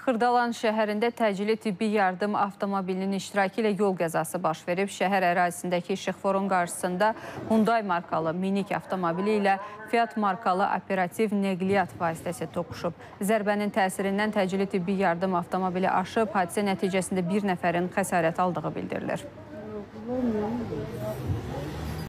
Xırdalan şəhərində təcili tibbi yardım avtomobilinin iştirakı ilə yol qəzası baş verib. Şəhər ərazisindəki işıqforun qarşısında Hyundai markalı minik avtomobili ilə Fiat markalı operativ nəqliyyat vasitəsi toqquşub. Zərbənin təsirindən təcili tibbi yardım avtomobili aşıb, hadisə nəticəsində bir nəfərin xəsarət aldığı bildirilir.